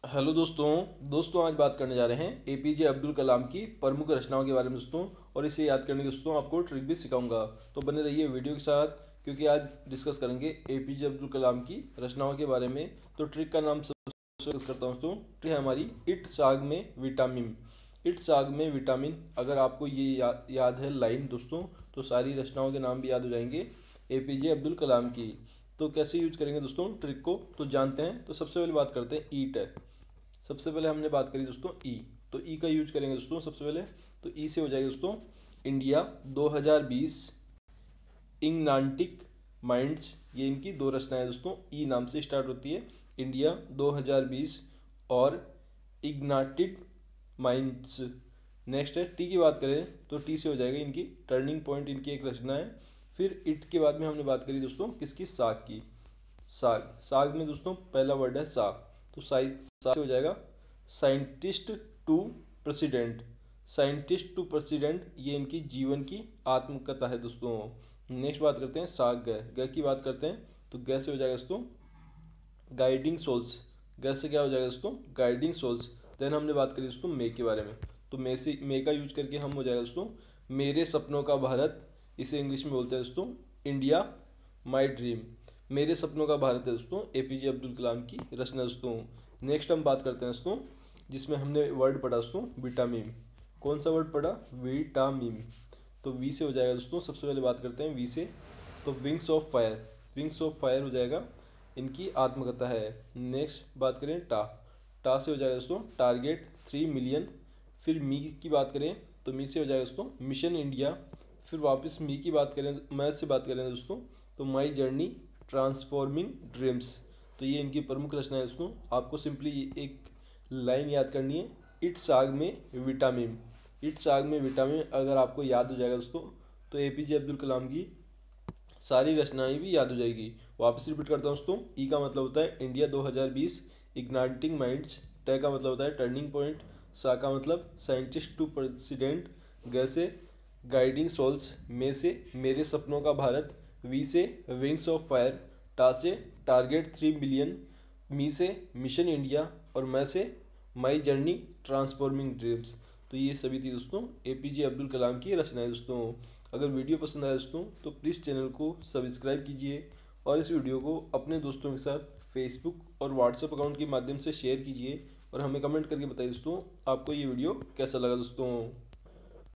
Hello दोस्तों आज बात करने जा रहे हैं एपीजे अब्दुल कलाम की प्रमुख रचनाओं के बारे में दोस्तों। और इसे याद करने के दोस्तों आपको ट्रिक भी सिखाऊंगा, तो बने रहिए वीडियो के साथ क्योंकि आज डिस्कस करेंगे एपीजे अब्दुल कलाम की रचनाओं के बारे में। तो ट्रिक का नाम सबसे डिस्कस करता हूँ दोस्तों। ट्रिक है हमारी इट साग में विटामिन। इट साग में विटामिन, अगर आपको ये याद है लाइन दोस्तों, तो सारी रचनाओं के नाम भी याद हो जाएंगे एपीजे अब्दुल कलाम की। तो कैसे यूज करेंगे दोस्तों ट्रिक को तो जानते हैं। तो सबसे पहले बात करते हैं ईट है। सबसे पहले हमने बात करी दोस्तों ई, तो ई का यूज करेंगे दोस्तों सबसे पहले। तो ई से हो जाएगा दोस्तों इंडिया 2020 इग्नाटिक माइंड्स। ये इनकी दो रचनाएं दोस्तों, ई नाम से स्टार्ट होती है इंडिया 2020 और इग्नाटिक माइंड्स। नेक्स्ट है टी की बात करें तो टी से हो जाएगा इनकी टर्निंग पॉइंट, इनकी एक रचना है। फिर इट के बाद में हमने बात करी दोस्तों किसकी, साग की। साग साग में दोस्तों पहला वर्ड है साग, तो साग से हो जाएगा scientist to president. Scientist to president ये इनकी जीवन की आत्मकथा है दोस्तों। नेक्स्ट बात करते हैं साग ग की बात करते हैं। तो ग से हो जाएगा दोस्तों गाइडिंग सोल्स। ग से क्या हो जाएगा दोस्तों, गाइडिंग सोल्स। देन हमने बात करी दोस्तों मे के बारे में, तो मे से मे का यूज करके हम हो जाएगा दोस्तों मेरे सपनों का भारत। इसे इंग्लिश में बोलते हैं दोस्तों इंडिया माई ड्रीम। मेरे सपनों का भारत है दोस्तों एपीजे अब्दुल कलाम की रचना दोस्तों। नेक्स्ट हम बात करते हैं दोस्तों जिसमें हमने वर्ड पढ़ा दोस्तों विटामिन। कौन सा वर्ड पढ़ा, विटामिन। तो वी से हो जाएगा दोस्तों, सबसे पहले बात करते हैं वी से। तो wings of fire, wings of fire हो जाएगा इनकी आत्मकथा है। नेक्स्ट बात करें टा, टा से हो जाएगा दोस्तों टारगेट 3 मिलियन। फिर मी की बात करें तो मी से हो जाएगा दोस्तों मिशन इंडिया। फिर वापस मी की बात करें, मैथ से बात करें दोस्तों तो माई जर्नी ट्रांसफॉर्मिंग ड्रीम्स। तो ये इनकी प्रमुख रचना है दोस्तों। आपको सिंपली एक लाइन याद करनी है, इट साग में विटामिन। इट साग में विटामिन अगर आपको याद हो जाएगा दोस्तों तो एपीजे अब्दुल कलाम की सारी रचनाएं भी याद हो जाएगी। वापस रिपीट करता हूँ दोस्तों, ई का मतलब होता है इंडिया 2020 इग्नाइटिंग माइंड्स। टे का मतलब होता है टर्निंग पॉइंट। सा का मतलब साइंटिस्ट टू प्रेसिडेंट। ग से गाइडिंग सोल्स। मे से मेरे सपनों का भारत। वी से विंग्स ऑफ फायर। टा से टारगेट 3 मिलियन। मी से मिशन इंडिया। और मैं से माई जर्नी ट्रांसफॉर्मिंग ड्रीम्स। तो ये सभी थी दोस्तों एपीजे अब्दुल कलाम की रचनाएं दोस्तों। अगर वीडियो पसंद आए दोस्तों तो प्लीज़ चैनल को सब्सक्राइब कीजिए और इस वीडियो को अपने दोस्तों के साथ फेसबुक और व्हाट्सएप अकाउंट के माध्यम से शेयर कीजिए और हमें कमेंट करके बताइए दोस्तों आपको ये वीडियो कैसा लगा दोस्तों।